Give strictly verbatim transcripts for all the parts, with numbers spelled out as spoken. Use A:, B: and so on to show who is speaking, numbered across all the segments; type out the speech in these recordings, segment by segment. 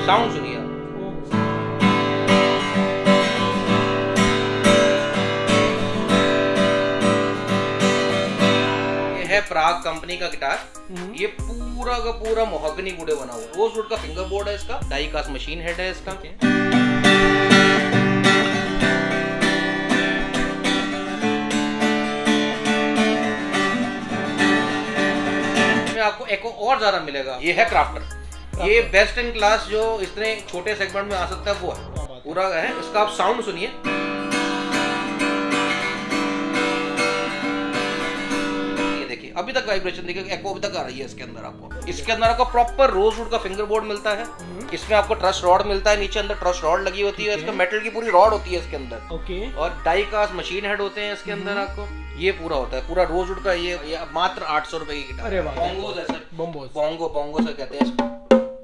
A: Sound सुनिए आप। ये है प्राग कंपनी का गिटार। ये पूरा का पूरा मोहगनी वुड बना हुआ है। रोजवुड का फिंगर बोर्ड है इसका, डाई कास्ट मशीन हेड है इसका। आपको एको और ज्यादा मिलेगा। ये है क्राफ्टर, ये बेस्ट इन क्लास जो इतने छोटे सेगमेंट में आ सकता है वो है, पूरा है। इसका आप साउंड सुनिए। ये देखिए अभी तक वाइब्रेशन देखिए, एको अभी तक आ रही है इसके अंदर। आपको इसके अंदर आपको प्रॉपर रोजवुड का फिंगर बोर्ड मिलता है। इसमें आपको ट्रस रॉड मिलता है, नीचे अंदर ट्रस रॉड लगी होती है। इसका मेटल की पूरी रॉड होती है इसके अंदर।
B: ओके।
A: और डाई कास्ट मशीन हेड होते हैं इसके अंदर। आपको ये पूरा होता है, पूरा रोजवुड का। ये, ये मात्र आठ सौ रुपए की गिटार।
B: अरे वाह।
A: बोंगोस है सर,
B: बोंगोस
A: बोंगो बोंगो से कहते हैं इसको।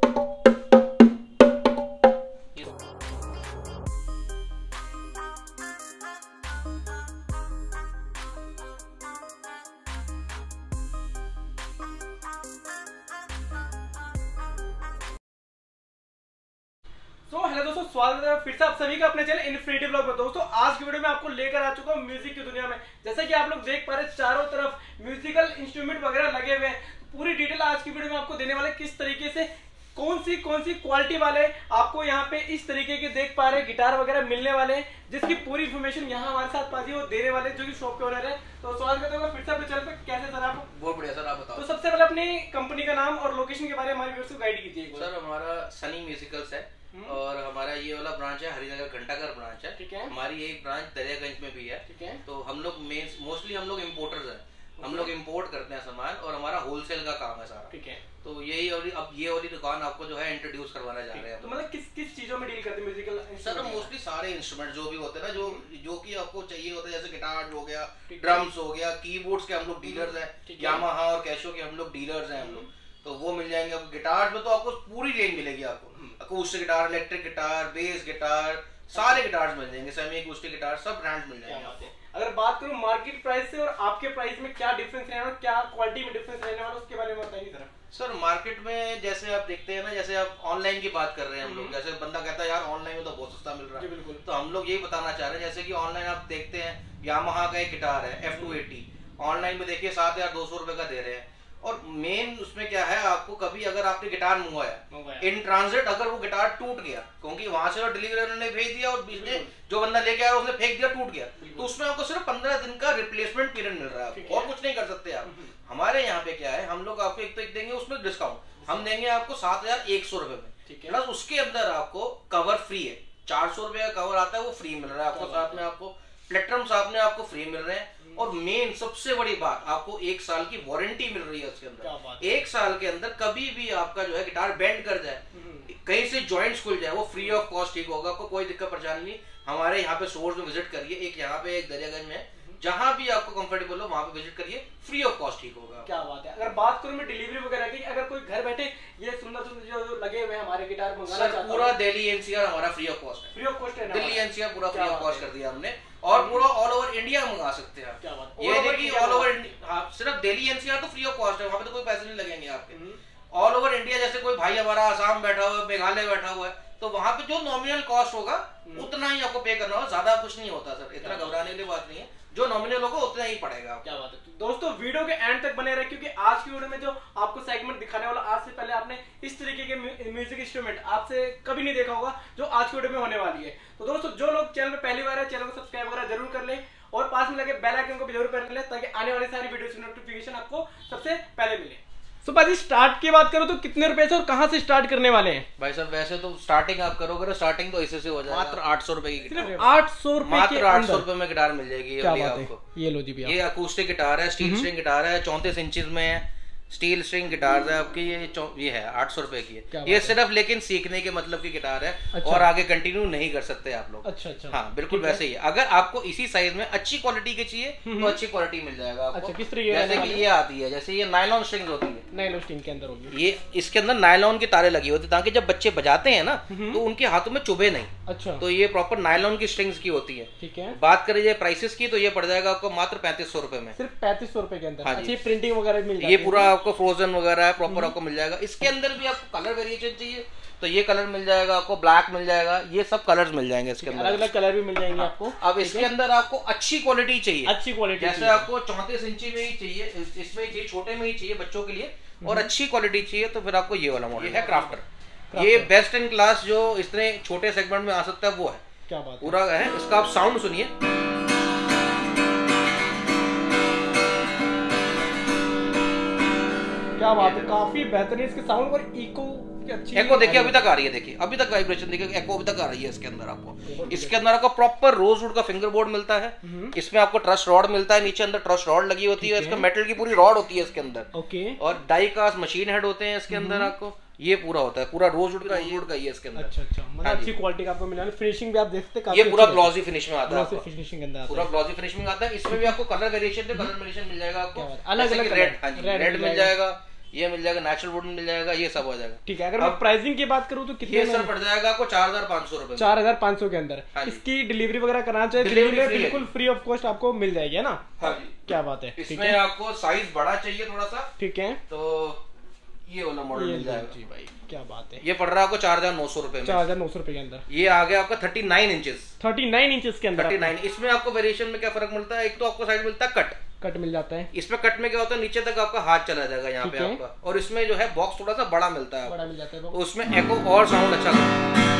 B: तो हेलो दोस्तों, स्वागत है फिर से आप सभी का अपने चैनल इन्फिनिटी ब्लॉग में। दोस्तों आज की वीडियो में आपको लेकर आ चुका हूँ म्यूजिक की दुनिया में। जैसा कि आप लोग देख पा रहे हैं चारों तरफ म्यूजिकल इंस्ट्रूमेंट वगैरह लगे हुए हैं। पूरी डिटेल आज की वीडियो में आपको देने वाले, किस तरीके से कौन सी कौन सी क्वालिटी वाले आपको यहाँ पे इस तरीके के देख पा रहे हैं गिटार वगैरह मिलने वाले हैं, जिसकी पूरी इन्फॉर्मेशन यहाँ हमारे साथ पाजी वो देने वाले जो कि शॉप के ओनर है। तो स्वागत करते हैं फिर से अपने चैनल पे। कैसे सर आप?
A: बहुत बढ़िया सर, आप बताओ।
B: तो सबसे पहले अपनी कंपनी का नाम और लोकेशन के बारे में हमारे व्यूअर्स को गाइड कीजिए।
A: सर हमारा सनी म्यूजिकल्स है और हमारा ये वाला ब्रांच है हरिनगर घंटाघर ब्रांच है।
B: ठीक है।
A: हमारी एक ब्रांच दरियागंज में भी है।
B: ठीक है।
A: तो हम लोग मोस्टली हम लोग इम्पोर्टर्स हैं, हम लोग इंपोर्ट करते हैं सामान और हमारा होलसेल का काम है सारा।
B: ठीक है।
A: तो यही और अब ये वाली दुकान आपको जो है इंट्रोड्यूस करवाना जा रहे हैं।
B: तो मतलब किस किस चीजों में डील करते हैं म्यूजिकल?
A: सर मोस्टली सारे इंस्ट्रूमेंट जो भी होते हैं ना, जो जो कि आपको चाहिए होता है, जैसे गिटार हो गया, ड्रम्स हो गया, कीबोर्ड्स के हम लोग डीलर्स हैं, यामाहा और कैशो के हम लोग डीलर्स हैं हम लोग। तो वो मिल जाएंगे आपको। गिटार में तो आपको पूरी रेंज मिलेगी आपको, acoustic guitar, electric guitar, bass guitar, सारे गिटार्स मिल जाएंगे, सेमी अकूस्टिक गिटार, सब ब्रांड्स मिल जाएंगे आपको।
B: अगर बात करूं मार्केट प्राइस से और आपके प्राइस में क्या डिफरेंस रहने वाला, क्या क्वालिटी में डिफरेंस रहने वाला, उसके बारे में बताइए जरा।
A: सर मार्केट में जैसे आप देखते हैं ना, जैसे आप ऑनलाइन की बात कर रहे हैं हम लोग, जैसे बंदा कहता है यार ऑनलाइन में तो बहुत सस्ता मिल रहा है।
B: बिल्कुल।
A: तो हम लोग यही बताना चाह रहे हैं, जैसे कि ऑनलाइन आप देखते हैं यामाहा का एक गिटार है एफ टू एटी, ऑनलाइन में देखिए सात हजार दो सौ रुपए का दे रहे हैं। और मेन उसमें क्या है, आपको कभी अगर आपने गिटार मंगवाया इन ट्रांजिट, अगर वो गिटार टूट गया, क्योंकि वहां से डिलीवरी ने भेज दिया और बीच में जो बंदा लेके आया उसने फेंक दिया, टूट गया, तो उसमें आपको सिर्फ पंद्रह दिन का रिप्लेसमेंट पीरियड मिल रहा है, और कुछ नहीं कर सकते आप। हमारे यहाँ पे क्या है, हम लोग आपको एक तो एक देंगे उसमें डिस्काउंट, हम देंगे आपको सात हजार एक सौ रुपए में, प्लस उसके अंदर आपको कवर फ्री है, चार सौ रुपए का कवर आता है वो फ्री मिल रहा है आपको, साथ में आपको प्लेटरम साथ में आपको फ्री मिल रहे हैं। और मेन सबसे बड़ी बात, आपको एक साल की वारंटी मिल रही है उसके अंदर। एक साल के अंदर कभी भी आपका जो है गिटार बेंड कर जाए, कहीं से जॉइंट्स खुल जाए, वो फ्री ऑफ कॉस्ट ठीक होगा, आपको कोई दिक्कत परेशानी नहीं। हमारे यहाँ पे स्टोर्स में विजिट करिए, एक यहाँ पे एक दरियागंज में, जहाँ भी आपको कंफर्टेबल हो वहाँ पे विजिट करिए, फ्री ऑफ कॉस्ट ठीक होगा।
B: क्या बात है। अगर बात करूँ मैं डिलीवरी वगैरह की, अगर कोई घर बैठे ये सुंदर सुंदर जो लगे हुए हमारे गिटार मंगाना चाहता है,
A: पूरा दिल्ली एनसीआर हमारा फ्री ऑफ कॉस्ट है।
B: फ्री ऑफ कॉस्ट है,
A: दिल्ली एनसीआर पूरा फ्री ऑफ कॉस्ट कर दिया हमने, और पूरा ऑल ओवर इंडिया मंगा सकते हैं।
B: क्या बात।
A: ये देखिए ऑल ओवर, हाँ सिर्फ दिल्ली एनसीआर तो फ्री ऑफ कॉस्ट है, वहाँ पे तो कोई पैसे नहीं लगेंगे आपके। ऑल ओवर इंडिया, जैसे कोई भाई हमारा आसाम बैठा हुआ है, मेघालय बैठा हुआ है, तो वहाँ पे जो नॉमिनल कॉस्ट होगा उतना ही आपको पे करना होगा, ज्यादा कुछ नहीं होता सर, इतना घबराने की बात नहीं है, जो नॉमिनल होगा उतना ही पड़ेगा।
B: क्या बात है। तो दोस्तों वीडियो के एंड तक बने रहे, क्योंकि आज की वीडियो में जो आपको सेगमेंट दिखाने वाला, आज से पहले आपने इस तरीके के म्यूजिक इंस्ट्रूमेंट आपसे कभी नहीं देखा होगा जो आज की वीडियो में होने वाली है। तो दोस्तों जो लोग चैनल पे पहली बार है, चैनल को सब्सक्राइब वगैरह जरूर कर ले और पास में लगे बेल आइकन को भी जरूर कर ले, ताकि आने वाली सारी वीडियो की नोटिफिकेशन आपको सबसे पहले मिले। तो भाई स्टार्ट की बात करो तो कितने रुपए से और कहाँ से स्टार्ट करने वाले हैं?
A: भाई सर वैसे तो स्टार्टिंग आप करोगे, स्टार्टिंग तो ऐसे से हो जाएगा, मात्र आठ सौ रुपए की गिटार,
B: आठ सौ रुपए
A: मात्र आठ सौ रुपए में गिटार मिल जाएगी।
B: क्या बात
A: आपको
B: है। ये लो जी भैया,
A: ये अकूस्टिक गिटार है, स्टील स्ट्रिंग गिटार है, चौंतीस इंचेस में है, स्टील स्ट्रिंग गिटार है आपकी, ये ये है आठ सौ रुपए की है। ये सिर्फ लेकिन सीखने के मतलब की गिटार है। अच्छा। और आगे कंटिन्यू नहीं कर सकते आप लोग।
B: अच्छा अच्छा।
A: हाँ बिल्कुल वैसे ही है। अगर आपको इसी साइज में अच्छी क्वालिटी की चाहिए तो अच्छी क्वालिटी मिल जाएगा आपको।
B: अच्छा, किस तरीके
A: जैसे कि ये आती है, जैसे ये नायलॉन स्ट्रिंग होती है,
B: नायलॉन स्ट्रिंग के अंदर होगी,
A: ये इसके अंदर नायलॉन की तारे लगी होती है, ताकि जब बच्चे बजाते हैं ना तो उनके हाथों में चुभे नहीं।
B: अच्छा।
A: तो ये प्रॉपर नायलॉन की स्ट्रिंग्स की होती है।
B: ठीक है।
A: बात करें ये प्राइसेस की, तो ये पड़ जाएगा आपको मात्र पैंतीस सौ रुपए में,
B: सिर्फ पैंतीस सौ रुपए के अंदर।
A: हाँ
B: अच्छी प्रिंटिंग वगैरह मिल जाती है,
A: ये पूरा आपको फ्रोजन वगैरह है, प्रॉपर आपको मिल जाएगा। इसके अंदर भी आपको कलर वेरिएशन चाहिए तो ये कलर मिल जाएगा आपको, ब्लैक मिल जाएगा, ये सब कलर्स मिल जाएंगे इसके अंदर,
B: अलग अलग कलर भी मिल जाएंगे आपको।
A: अब इसके अंदर आपको अच्छी क्वालिटी चाहिए,
B: अच्छी क्वालिटी
A: जैसे आपको चौंतीस इंची में ही चाहिए, इसमें चाहिए, छोटे में ही चाहिए बच्चों के लिए, और अच्छी क्वालिटी चाहिए तो फिर आपको ये वाला मॉडल है क्राफ्टर। ये बेस्ट इन क्लास जो इतने छोटे सेगमेंट में आ सकता है वो है।
B: क्या बात
A: पूरा है। इसका आप साउंड सुनिए,
B: क्या बात है, काफी बेहतरीन इसके साउंड और इको की अच्छी
A: एको देखिए अभी तक आ रही है, देखिए अभी तक वाइब्रेशन देखिए, एको अभी तक आ रही है इसके अंदर आपको। इसके अंदर आपको प्रॉपर रोजवुड का फिंगर बोर्ड मिलता है, इसमें आपको ट्रस्ट रॉड मिलता है, नीचे अंदर ट्रस्ट रॉड लगी होती है, इसका मेटल की पूरी रॉड होती है इसके अंदर।
B: ओके।
A: और डाई कास्ट मशीन हेड होते हैं इसके अंदर, आपको ये पूरा होता है, पूरा रोजवुड का रोजवुड का ही है इसके अंदर।
B: अच्छा अच्छा, मतलब अच्छी क्वालिटी का आपको मिला है। फिनिशिंग भी आप देख सकते हैं,
A: ये पूरा ग्लॉसी फिनिश में आता है,
B: फिनिशिंग के अंदर
A: पूरा ग्लॉसी फिनिश में आता है। इसमें भी आपको कलर वेरिएशन है, कलर वेरिएशन मिल जाएगा आपको,
B: अलग अलग
A: रेड, हाँ जी रेड मिल जाएगा, ये मिल जाएगा, नेचुरल वुड मिल जाएगा, ये सब हो जाएगा।
B: ठीक है। अगर मैं प्राइसिंग की बात करूँ तो कितने
A: ये सर पड़ जाएगा आपको चार हजार पाँच सौ रुपए,
B: चार हजार पाँच सौ के अंदर। इसकी डिलीवरी वगैरह कराना चाहिए, डिलीवरी बिल्कुल फ्री ऑफ कॉस्ट आपको मिल जाएगी, है ना?
A: हाँ जी।
B: क्या बात है।
A: इसमें आपको साइज बड़ा चाहिए थोड़ा सा,
B: ठीक है,
A: तो ये वाला मॉडल मिल जाएगा
B: जी भाई। क्या बात है।
A: ये पड़ रहा है आपको चार हजार नौ सौ रुपए,
B: चार हजार नौ सौ रुपए के अंदर।
A: ये आ गया आपका thirty nine inches,
B: thirty nine inches के अंदर।
A: Thirty nine. इसमें आपको वेरिएशन में क्या फर्क मिलता है, एक तो आपको साइड मिलता है कट,
B: कट मिल जाता है।
A: इसमें कट में क्या होता है, नीचे तक आपका हाथ चला जाएगा यहाँ पे आपका, और इसमें जो है बॉक्स थोड़ा सा बड़ा मिलता है,
B: बड़ा मिल जाता है,
A: तो उसमें एको और साउंड अच्छा करता है।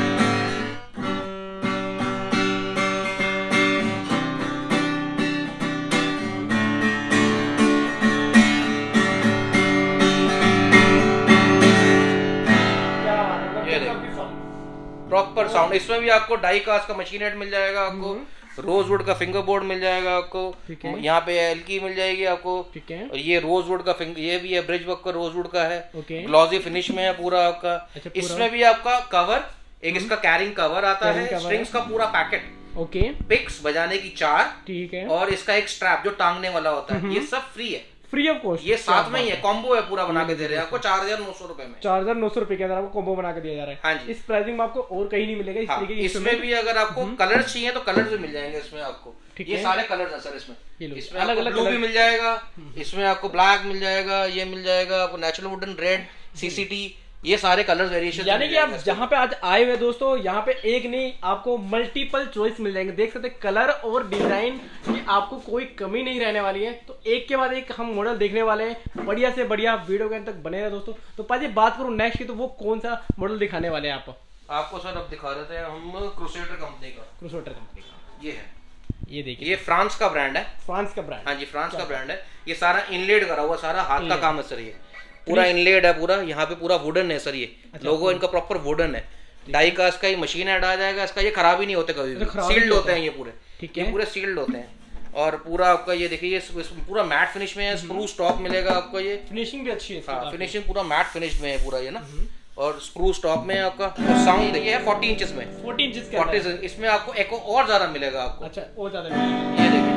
A: Proper sound. इसमें भी आपको डाई कास्ट का मशीन हेड मिल जाएगा आपको, रोजवुड का फिंगर बोर्ड मिल जाएगा आपको, यहाँ पे एलकी मिल जाएगी आपको,
B: ठीक है।
A: और ये रोजवुड का फिंगर, ये भी है ब्रिज वर्क का रोजवुड का है, ग्लॉसी फिनिश में है पूरा आपका। अच्छा, इसमें भी आपका कवर, एक इसका कैरिंग कवर आता है, स्ट्रिंग्स का पूरा पैकेट,
B: ओके,
A: पिक्स बजाने की चार,
B: ठीक है,
A: और इसका एक स्ट्रैप जो टांगने वाला होता है, ये सब फ्री है,
B: फ्री ऑफ कॉस्ट।
A: ये साथ में ही है, कॉम्बो है पूरा बना के दे रहे हैं आपको चार हजार नौ सौ रुपए में।
B: चार हजार नौ सौ रुपए के अंदर आपको कॉम्बो बना के दिया जा रहा है। हाँ जी। इस प्राइसिंग में आपको और कहीं नहीं मिलेगा इस
A: हाँ,
B: तरीके की।
A: इसमें भी अगर आपको कलर्स चाहिए तो कलर्स भी मिल जाएंगे इसमें आपको, ये सारे कलर्स हैं सर इसमें। इसमें अलग अलग ब्लू भी मिल जाएगा, इसमें आपको ब्लैक मिल जाएगा, ये मिल जाएगा आपको नेचुरल वुडन रेड, सीसीटी, ये सारे कलर्स वेरिएशन।
B: यानी कि आप जहाँ पे आज आए हुए दोस्तों, यहाँ पे एक नहीं आपको मल्टीपल चॉइस मिल जाएंगे। देख सकते हैं कलर और डिजाइन की आपको कोई कमी नहीं रहने वाली है। तो एक के बाद एक हम मॉडल देखने वाले हैं, बढ़िया से बढ़िया वीडियो के अंत तक बने रहे दोस्तों। तो पाजी बात करूँ नेक्स्ट की, तो वो कौन सा मॉडल दिखाने वाले हैं आप?
A: आपको सर अब दिखा देते हैं हम क्रूसेडर कंपनी का।
B: क्रूसेडर कंपनी का
A: ये है,
B: ये देखिए,
A: ये फ्रांस का ब्रांड है,
B: फ्रांस का ब्रांड।
A: हाँ जी, फ्रांस का ब्रांड है। ये सारा इनलेड करा हुआ, सारा हाथ का काम है सर, ये पूरा इनलेड है पूरा, यहाँ पे पूरा वुडन है सर, ये अच्छा, लोगो इनका प्रॉपर वुडन है, डाई कास्ट का ही मशीन हेड आ जाएगा इसका, ये खराब ही नहीं होते कभी भी, सील्ड होते हैं ये पूरे, ठीक है, पूरे सील्ड होते हैं। और पूरा आपका ये देखिए, ये पूरा मैट फिनिश में है, स्क्रू स्टॉप मिलेगा आपको, ये
B: फिनिशिंग भी अच्छी है।
A: हाँ, फिनिशिंग पूरा मैट फिनिश में है पूरा ये ना, और स्क्रू स्टॉप में आपका। और साउंड देखिए है फोर्टी इंचेस में,
B: फोर्टी इंचेस के
A: फोर्टी, इसमें आपको एको और ज्यादा मिलेगा आपको।
B: अच्छा, और ज्यादा मिलेगा,
A: ये देखिए।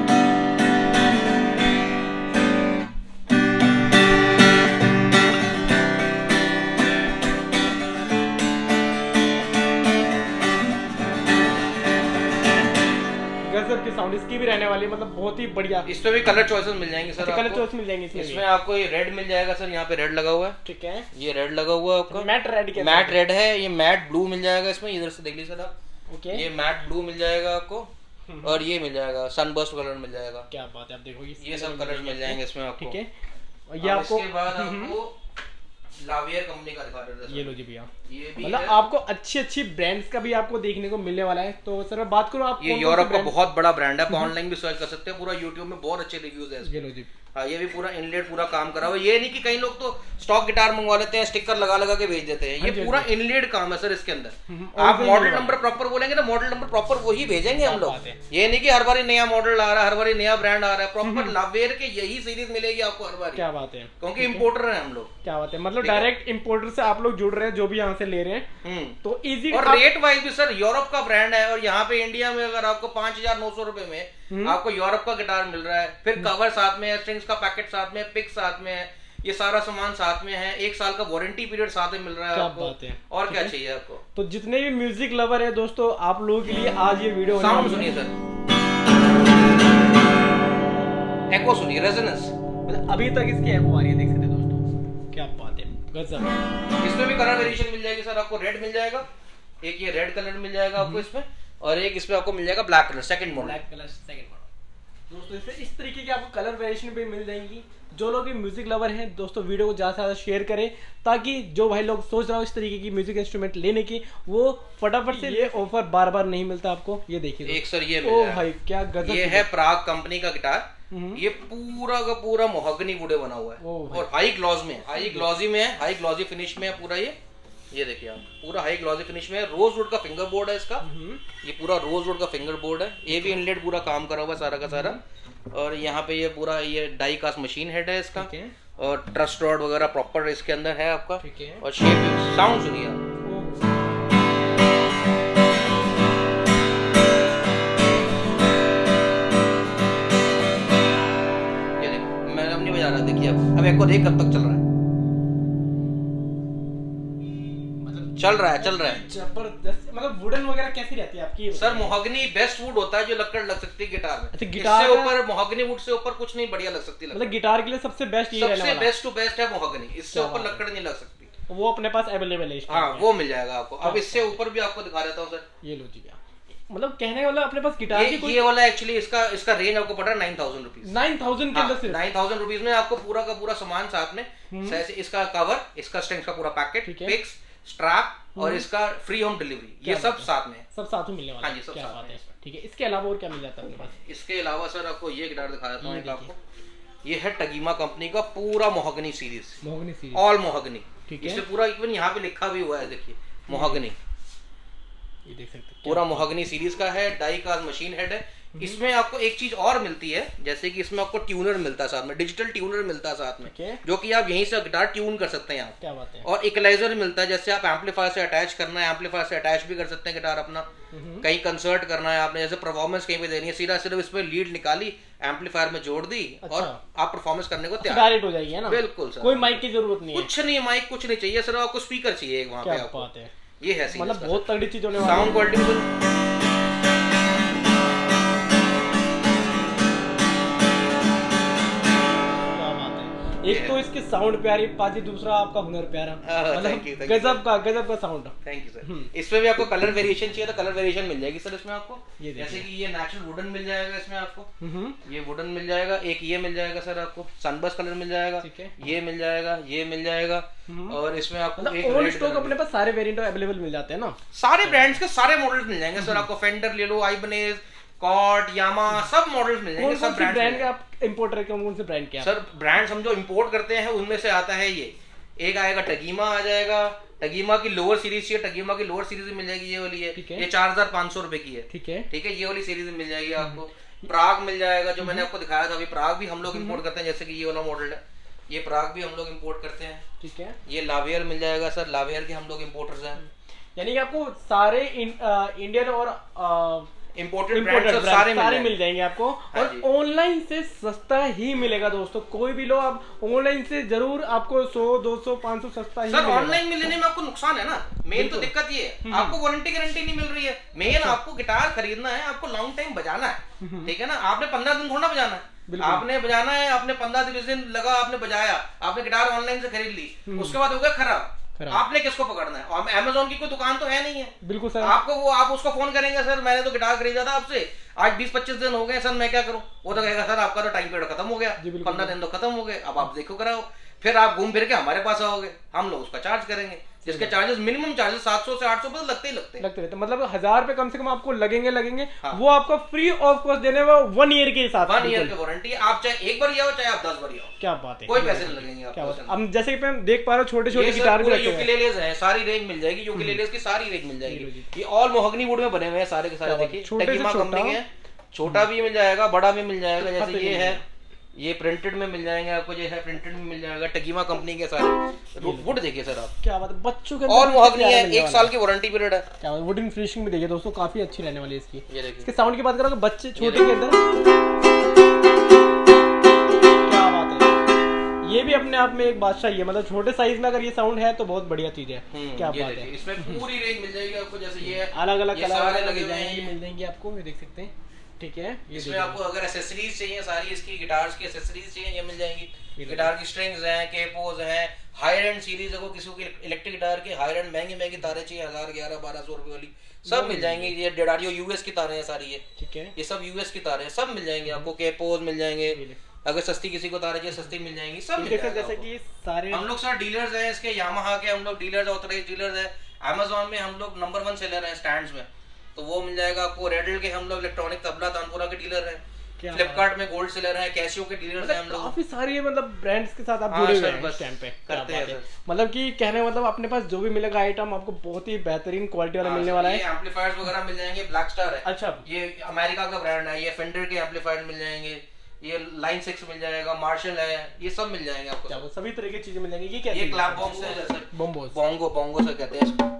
B: की साउंड इसकी भी रहने वाली है, मतलब बहुत ही बढ़िया।
A: इसमें भी कलर चॉइसेस मिल जाएंगे सर,
B: कलर चॉइस मिल जाएंगे इसमें।
A: इसमें आपको ये रेड मिल जाएगा सर, यहाँ पे रेड लगा हुआ है, ठीक है, ये रेड लगा हुआ है आपका,
B: मैट रेड के
A: मैट रेड है। ये मैट ब्लू मिल जाएगा इसमें, इधर से देख लीजिए सर आप, ओके, ये मैट ब्लू मिल जाएगा आपको, और ये मिल जाएगा सनबर्स्ट कलर मिल जाएगा।
B: क्या बात है, आप देखो
A: ये सब कलर मिल जाएंगे इसमें आपको, ठीक है।
B: ये आपको
A: इसके बाद आपको लावियर कंपनी का दिखा रहे थे,
B: ये लो जी भैया,
A: ये भी
B: मतलब आपको अच्छी अच्छी ब्रांड्स का भी आपको देखने को मिलने वाला है। तो सर मैं बात करूं, आप
A: ये यूरोप का बहुत बड़ा ब्रांड है, आप ऑनलाइन भी सर्च कर सकते हैं, पूरा यूट्यूब में बहुत अच्छे रिव्यूज है।
B: ये लो जी,
A: हाँ, ये भी पूरा इनलेट पूरा काम करा हुआ है। ये नहीं कि कई लोग तो स्टॉक गिटार मंगवा लेते हैं, स्टिकर लगा लगा के भेज देते हैं, ये पूरा इनलेट काम है सर इसके अंदर। आप मॉडल नंबर प्रॉपर बोलेंगे ना, मॉडल नंबर प्रॉपर वही भेजेंगे हम लोग। ये नहीं कि हर बार नया मॉडल आ रहा है, हर बार नया ब्रांड आ रहा है, प्रॉपर लावेयर के यही सीरीज मिलेगी आपको हर बार।
B: क्या बात है,
A: क्योंकि इम्पोर्टर है हम लोग।
B: क्या बात है, मतलब डायरेक्ट इम्पोर्टर से आप लोग जुड़ रहे हैं, जो भी यहाँ से ले रहे हैं, तो इजी।
A: और रेट वाइज भी सर यूरोप का ब्रांड है, और यहाँ पे इंडिया में अगर आपको पांच हजार नौ सौ रुपए में आपको यूरोप का गिटार मिल रहा है, फिर कवर साथ में है, स्ट्रिंग्स का पैकेट साथ में, पिक साथ में है, ये सारा सामान साथ में है, एक साल का वारंटी पीरियड साथ में मिल रहा है आपको। बात है। और क्या चाहिए आपको? तो
B: जितने भी म्यूजिक लवर है दोस्तों, आप लोगों के लिए आज ये वीडियो।
A: साउंड सुनिए सर, एको सुनिए, रेजोनेंस,
B: अभी तक इसकी एको आ रही है, देख सकते हैं दोस्तों। क्या बात है, गजब।
A: इसमें भी कलर वेरिएशन मिल जाएगी सर आपको। रेड मिल जाएगा, एक ये रेड कलर मिल जाएगा आपको इसमें, और एक इसमें आपको मिल जाएगा black colour, second model.
B: Black colour second model दोस्तों। इसमें इस तरीके की आपको कलर वेरिएशन भी मिल जाएंगी। जो लोग म्यूजिक लवर हैं दोस्तों, वीडियो को ज़्यादा से ज़्यादा शेयर करें, ताकि जो भाई लोग सोच रहा हो इस तरीके की म्यूजिक इंस्ट्रूमेंट लेने की, वो फटाफट से ये ऑफर बार बार नहीं मिलता आपको। ये देखिए
A: एक सर ये मिल
B: ओ
A: जाएगा।
B: भाई क्या गजब।
A: ये है प्राग कंपनी का गिटार, ये पूरा का पूरा मोहगनी वुड बना हुआ है और हाई ग्लॉस में, हाई ग्लॉसी में है, हाई ग्लॉसी फिनिश में है पूरा। ये ये देखिए आप, पूरा हाई ग्लॉसी फिनिश में है। रोज वुड का फिंगर बोर्ड है इसका, ये पूरा रोज वुड का फिंगर बोर्ड है। ये भी इनलेट पूरा काम करा हुआ सारा का सारा। और यहाँ पे ये पूरा ये डाई कास्ट मशीन हेड है इसका, और ट्रस्ट रॉड वगैरह प्रॉपर इसके अंदर है आपका। और शेप साउंड सुनिए आप। ये देखो मैं अब नहीं बजा रहा, देखिए अब अब एक को देख कब तक चल रहा है, चल रहा है चल रहा है
B: जबरदस्त। मतलब वुडन वगैरह कैसी रहती है आपकी?
A: सर मोहगनी बेस्ट वुड होता है जो लकड़ लग सकती है गिटार में।
B: अच्छा, गिटार
A: इससे ऊपर मोहगनी वुड से ऊपर कुछ नहीं बढ़िया लग सकती।
B: मतलब गिटार के लिए सबसे बेस्ट ये
A: सबसे बेस्ट टू बेस्ट है मोहगनी, इससे ऊपर लकड़ नहीं लग सकती।
B: वो अपने पास अवेलेबल है।
A: हाँ वो मिल जाएगा आपको। अब इससे ऊपर भी आपको दिखा देता हूँ सर।
B: ये लो जी, मतलब कहने वाला अपने पास गिटार
A: ये, की ये वाला एक्चुअली इसका इसका रेंज आपको पड़ रहा है nine thousand rupees.
B: Nine thousand के अंदर
A: नाइन थाउजेंड रुपीज में आपको पूरा का पूरा सामान साथ में, इसका कवर, इसका स्ट्रिंग्स का पूरा पैकेट, पिक्स, स्ट्रैप और इसका फ्री होम डिलीवरी, ये सब साथ में,
B: सब साथ में मिलने वाला है।
A: हाँ जी, सब
B: क्या
A: साथ
B: बात
A: में
B: है। ठीक है, इसके अलावा और क्या मिल जाता है अपने पास?
A: इसके अलावा सर आपको ये गिटार दिखा देता हूँ एक आपको। ये है टगीमा कंपनी का पूरा mahogany series,
B: mahogany series,
A: all mahogany.
B: ठीक है,
A: इससे पूरा इवन यहाँ पे लिखा भी हुआ है, देखिए मोहगनी,
B: ये देख सकते हैं
A: पूरा मोहगनी सीरीज का है। डाई कास्ट मशीन हेड है। इसमें आपको एक चीज और मिलती है, जैसे कि इसमें आपको ट्यूनर मिलता है साथ में, डिजिटल ट्यूनर मिलता है साथ में, जो कि आप यहीं से गिटार ट्यून कर सकते हैं आप।
B: क्या बात है।
A: और इक्वलाइजर मिलता है, जैसे आप एम्पलीफायर से अटैच करना है, एम्पलीफायर से अटैच भी कर सकते हैं गिटार अपना। कहीं कंसर्ट करना है आपने, जैसे परफॉर्मेंस कहीं पे देनी है, सीधा सिर्फ इसमें लीड निकाली, एम्पलीफायर में जोड़ दी, अच्छा। और आप परफॉर्मेंस करने को तैयार
B: डायरेक्ट हो जाएगी, है ना?
A: बिल्कुल सर,
B: कोई माइक की जरूरत नहीं है,
A: कुछ नहीं, माइक कुछ नहीं चाहिए, सिर्फ आपको स्पीकर चाहिए एक वहाँ पे आपको।
B: बात है।
A: ये है
B: मतलब बहुत तगड़ी चीज होने वाली है।
A: साउंड क्वालिटी
B: एक तो इसके साउंड प्यारी पाजी, दूसरा आपका हुनर प्यारा, मतलब गजब का गजब का साउंड।
A: Thank you sir. इसमें भी आपको कलर वेरिएशन चाहिए तो कलर वेरिएशन मिल जाएगी सर इसमें आपको। जैसे कि ये नेचुरल वुडन मिल जाएगा इसमें आपको, ये वुडन मिल जाएगा। एक ये मिल जाएगा सर आपको सनबस कलर मिल जाएगा, ये मिल जाएगा, ये मिल जाएगा। और इसमें आपको एक
B: ऑन स्टॉक अपने पास सारे वेरिएंट अवेलेबल मिल जाते हैं ना,
A: सारे ब्रांड्स के सारे मॉडल मिल जाएंगे सर आपको। फेंडर ले लो, आइबनेज, कॉर्ड, यामा, सब मॉडल्स मिल जाएंगे। सब
B: ब्रांड के आप इंपोर्टर कौन कौन से ब्रांड के?
A: सर ब्रांड्स हम जो इंपोर्ट करते हैं उनमें से आता है ये, एक आएगा टगीमा आ जाएगा, टगीमा की लोअर सीरीज चाहिए, टगीमा की लोअर सीरीज मिल जाएगी, ये वाली है, ये चार हजार पाँच सौ रुपए की है। ठीक है, ठीक है, ये वाली सीरीज मिल जाएगी आपको। प्राग मिल जाएगा, जो मैंने आपको दिखाया था अभी, प्राग भी हम लोग इंपोर्ट करते हैं, जैसे कि ये वाला मॉडल है, ये प्राग भी हम लोग इंपोर्ट करते हैं। ठीक है, ये लावियर मिल जाएगा सर, लावियर के हम लोग इंपोर्टर्स हैं।
B: यानी कि आपको सारे इंडियन और
A: इंपोर्टेड ब्रांड्स सारे,
B: सारे मिल जाएंगे आपको। और ऑनलाइन से सस्ता ही मिलेगा दोस्तों, कोई भी लो आप ऑनलाइन से जरूर आपको सौ दो सौ पाँच सौ सस्ता ही
A: सर मिलेगा। ऑनलाइन में लेने में आपको नुकसान है ना, मेन तो दिक्कत ये है आपको वारंटी गारंटी नहीं मिल रही है। मेन आपको गिटार खरीदना है, आपको लॉन्ग टाइम बजाना है, ठीक है ना। आपने पंद्रह दिन थोड़ा बजाना है, आपने बजाना है, आपने पंद्रह दिन लगा, आपने बजाया, आपने गिटार ऑनलाइन से खरीद ली, उसके बाद हो गया खराब, आपने किसको पकड़ना है? अमेज़न की कोई दुकान तो है नहीं है। बिल्कुल सर, आपको वो आप उसको फोन करेंगे, सर मैंने तो गिटार खरीदा था आपसे, आज बीस पच्चीस दिन हो गए सर, मैं क्या करूं? वो तो कहेगा सर आपका तो टाइम पीरियड खत्म हो गया, पंद्रह दिन तो खत्म हो गए, अब आप देखो कराओ। फिर आप घूम फिर के हमारे पास आओगे, हम लोग उसका चार्ज करेंगे, जिसके चार्जेस मिनिमम चार्जेस सात सौ से आठ सौ लगते ही लगते
B: लगते रहते, मतलब हजार रुपए कम से कम आपको लगेंगे लगेंगे हाँ। वो आपको फ्री ऑफ कॉस्ट देने में वन ईयर के हिसाब
A: वन ईयर की वारंटी, आप चाहे एक बार आओ चाहे आप दस बार आओ।
B: क्या बात है,
A: कोई पैसे नहीं लगेंगे आपको।
B: हम जैसे कि हम देख पा रहे हो छोटे छोटे गिटार भी
A: यूकेलेलेस हैं, सारी रेंज मिल जाएगी, यूकेलेलेस की सारी रेंज मिल जाएगी। ये ऑल मोहगनी वुड में बने हुए हैं सारे के सारे, देखिए टगीमा कंपनी के, छोटा भी मिल जाएगा, बड़ा भी मिल जाएगा। जैसे ये है, ये प्रिंटेड में मिल जाएंगे आपको, जो है प्रिंटेड में मिल जाएगा, टगीमा कंपनी के सारे वुड देखिए सर आप, क्या बात है, बच्चों के और मोहगनी है, एक साल की वारंटी पीरियड है।
B: क्या वुडन फिनिशिंग भी देखिए दोस्तों, काफी अच्छी रहने वाली है इसकी। ये देखिए, इसके साउंड की बात करो, बच्चे छोटे के अंदर क्या बात है, ये भी अपने आप में एक बादशाह है, मतलब छोटे साइज में अगर ये साउंड है तो बहुत बढ़िया चीज है। क्या बात है,
A: इसमें पूरी रेंज मिल जाएगी आपको, जैसे ये
B: अलग अलग कलर लगे जाएंगे, मिल जाएंगे आपको, ये देख सकते हैं। ठीक है।
A: इसमें आपको अगर एसेसरीज चाहिए सारी इसकी गिटार्स की एसेसरीज चाहिए ये मिल जाएंगी। गिटार की स्ट्रिंग्स हैं, केपोज हैं, हाई एंड सीरीज है, किसी को इलेक्ट्रिक गिटार की हाई एंड महंगी महंगी तारें चाहिए हजार ग्यारह बारह सौ रुपए वाली सब मिल जाएंगी। ये डेडारियो यूएस की तारें हैं सारी ये, ठीक है, ये सब यूएस की तारें हैं, सब मिल जाएंगी आपको। केपोज मिल जाएंगे, अगर सस्ती किसी को तारें चाहिए सस्ती मिल जाएंगी, सब मिल जाएगा। जैसे कि सारे हम लोग सर डीलर्स हैं इसके, यामाहा के हम लोग डीलर्स ऑथराइज डीलर्स हैं। अमेज़न में हम लोग नंबर वन सेलर हैं स्टैंड्स में, तो वो मिल जाएगा आपको। रेडल के हम लोग इलेक्ट्रॉनिक तबला तानपुरा के डीलर हैं। फ्लिपकार्ट में गोल्ड सेलर है, कैसियो के डीलर्स हैं हम लोग। काफी सारी मतलब ब्रांड्स के साथ आप जुड़े हुए हैं इस टाइम पे करते हैं। मतलब कि कहने मतलब अपने पास जो भी मिलेगा आइटम आपको बहुत ही बेहतरीन क्वालिटी वाला मिलने वाला है। एम्पलीफायर्स वगैरह मिल जाएंगे, ब्लैक स्टार है, अच्छा ये अमेरिका का ब्रांड है। ये फेंडर के एम्पलीफायर मिल जाएंगे, ये लाइन सिक्स मिल जाएगा, मार्शल है, ये सब मिल जाएंगे आपको। सभी तरह की चीजें मिल जाएंगी। ये क्या है? ये क्लैप बॉक्स है, जैसे बोंगो बोंगो बोंगो से कहते हैं इसको।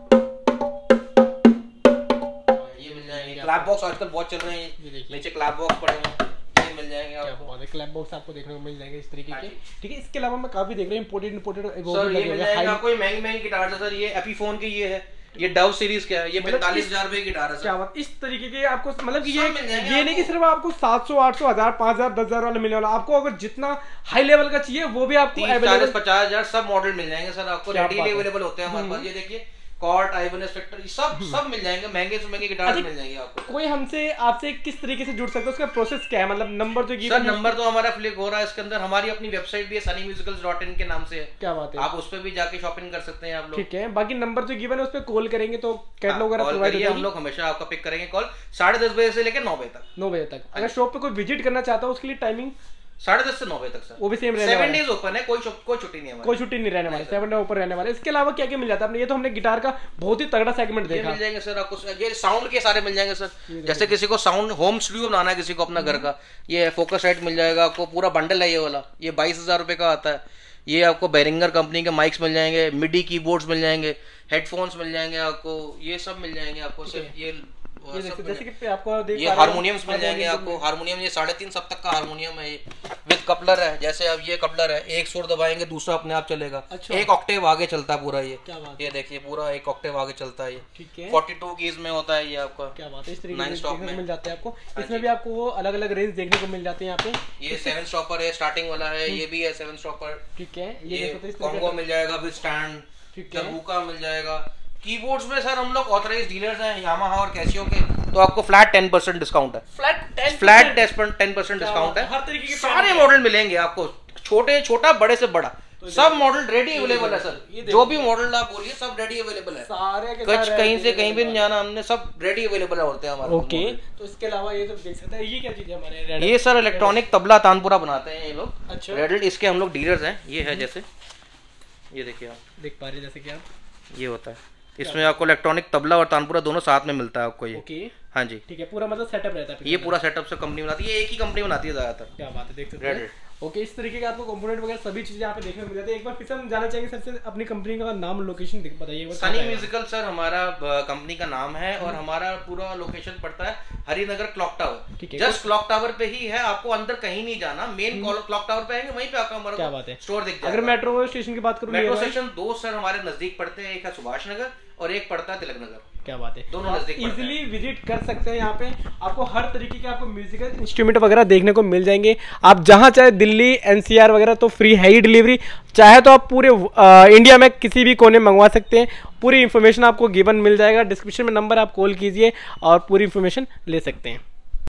A: ये मिल जाएंगे क्लैप बॉक्स, आजकल बहुत चल रहे हैं। नीचे क्लैप बॉक्स पड़े हैं, मिल जाएंगे आपको। क्लैप बॉक्स आपको देखने को मिल जाएंगे इस तरीके के, ठीक है। इसके अलावा मैं काफी देख रहा हूं इंपोर्टेड इंपोर्टेड सर ये मिल जाएगा। कोई महंगी महंगी गिटार है सर, ये एपिफोन की ये है, ये डव सीरीज का है, ये पैंतालीस हजार रुपए की गिटार है सर। क्या बात, इस तरीके के आपको मतलब कि ये ये नहीं कि सिर्फ आपको सात सौ आठ सौ हजार पाँच हजार दस हजार वाला मिलने वाला, आपको अगर जितना हाई लेवल का चाहिए वो भी आपको चालीस पचास हजार सब मॉडल मिल जाएंगे सर आपको। रेडी अवेलेबल होते हैं हमारे पास। ये देखिए कॉर्ड, आइबनेस फैक्टर, सब सब मिल जाएंगे, महंगे से महंगे गिटार मिल जाएंगे आपको। कोई हमसे आपसे किस तरीके से जुड़ सकता है, उसका प्रोसेस क्या है? मतलब नंबर जो सर नंबर तो हमारा फ्लिक हो रहा है इसके अंदर। हमारी अपनी वेबसाइट भी है सनी म्यूजिकल्स डॉट इन के नाम से है। क्या बात है, आप उस पर भी जाके शॉपिंग कर सकते हैं आप लोग, ठीक है। बाकी नंबर जो गिवन है उस पर कॉल करेंगे तो कैटलॉग वगैरह प्रोवाइड करिए, हम लोग हमेशा आपका पिक करेंगे कॉल साढ़े दस बजे से लेकर नौ बजे तक। नौ बजे तक अगर शॉप पे कोई विजिट करना चाहता है उसके लिए टाइमिंग साढ़े दस से नौ बजे तक सर, वो भी सेम रहने वाला है। सेवन डेज ओपन है, कोई कोई छुट्टी नहीं है, कोई छुट्टी नहीं रहने वाली, सेवन डे ओपन रहने वाला है। इसके अलावा क्या क्या मिल जाता है अपने? ये तो हमने गिटार का बहुत ही तगड़ा सेगमेंट देखा। मिल जाएंगे सर आपको, ये साउंड के सारे मिल जाएंगे सर। जैसे किसी को साउंड होम स्टूडियो बनाना है किसी को अपना घर का, ये फोकस राइट मिल जाएगा आपको, पूरा बंडल है ये वाला, ये बाईस हजार रुपए का आता है। ये आपको बेरिंगर कंपनी के माइक्स मिल जाएंगे, मिडी कीबोर्ड्स मिल जाएंगे, हेडफोन्स मिल जाएंगे आपको, ये सब मिल जाएंगे आपको सर। ये ये जैसे कि आपको देख ये हारमोनियम्स मिल जाएंगे आपको। हारमोनियम ये साढ़े तीन सप्तक का हारमोनियम है, ये विद कपलर है। जैसे अब ये कपलर है, एक सुर दबाएंगे दूसरा अपने आप चलेगा। अच्छा। एक ऑक्टेव आगे चलता है पूरा ये। क्या बात, ये देखिए पूरा एक ऑक्टेव आगे चलता है ये, ठीक है। बयालीस कीज में होता है ये आपका। क्या बात है, इस तरीके से मिल जाते हैं आपको। इसमें भी आपको वो अलग अलग रेंज देखने को मिल जाते हैं यहाँ पे। ये सेवन स्टॉपर है, स्टार्टिंग वाला है, ये भी है सेवन स्टॉपर, ठीक है। ये कॉन्गो मिल जाएगा विद स्टैंड, ठीक है। जर्बूका मिल जाएगा। कीबोर्ड्स में सर हम लोग ऑथराइज्ड डीलर्स हैं यामाहा और कैसियो के, तो आपको फ्लैट टेन परसेंट डिस्काउंट है। Flat flat ten percent discount है। हर तरीके के सारे मॉडल मिलेंगे आपको, छोटे छोटा बड़े से बड़ा, तो सब मॉडल रेडी अवेलेबल है सर। जो भी मॉडल आप बोलिए सब रेडी अवेलेबल है, सारे के कुछ कहीं से कहीं भी नहीं जाना हमने, सब रेडी अवेलेबल होते हैं हमारे। ओके, तो इसके अलावा ये तो देख सकते हैं, ये क्या चीज है हमारे? ये सर इलेक्ट्रॉनिक तबला तानपुरा बनाते हैं ये लोग। अच्छा, रेडल इसके हम लोग डीलर्स हैं। ये है जैसे ये देखिए आप देख पा रहे हैं, जैसे कि आप ये होता है, इसमें आपको इलेक्ट्रॉनिक तबला और तानपुरा दोनों साथ में मिलता है आपको ये। ओके, हाँ जी, ठीक है। पूरा मतलब सेटअप रहता है, ये पूरा सेटअप से कंपनी बनाती है, एक ही कंपनी बनाती है ज्यादातर। क्या बात है, देख सकते हैं। ओके, इस तरीके के आपको कंपोनेंट वगैरह सभी चीजें यहाँ पे देखने को मिल जाती है। एक बार फिर से हम जानना चाहेंगे सबसे अपनी कंपनी का नाम, लोकेशन बताइए। सनी म्यूजिकल सर हमारा कंपनी का नाम है, और हमारा पूरा लोकेशन पड़ता है हरिनगर क्लॉक टावर, ठीक है। जस्ट क्लॉक टावर पे ही है, आपको अंदर कहीं नहीं जाना, मेन क्लॉक टावर पे आएंगे वहीं पे आपका हमारा क्या बात है स्टोर दिख जाएगा। अगर मेट्रो स्टेशन की बात करूं, मेट्रो स्टेशन दो सर हमारे नजदीक पड़ते हैं, एक है सुभाष नगर और एक पड़ता है तिलक नगर। क्या बात है, दोनों नजदीक इजीली विजिट कर सकते हैं। यहाँ पे आपको हर तरीके के आपको म्यूजिकल इंस्ट्रूमेंट वगैरह देखने को मिल जाएंगे। आप जहाँ चाहे दिल्ली एनसीआर वगैरह तो फ्री है ही डिलीवरी, चाहे तो आप पूरे आ, इंडिया में किसी भी कोने मंगवा सकते हैं। पूरी इन्फॉर्मेशन आपको गिवन मिल जाएगा, डिस्क्रिप्शन में नंबर आप कॉल कीजिए और पूरी इन्फॉर्मेशन ले सकते हैं।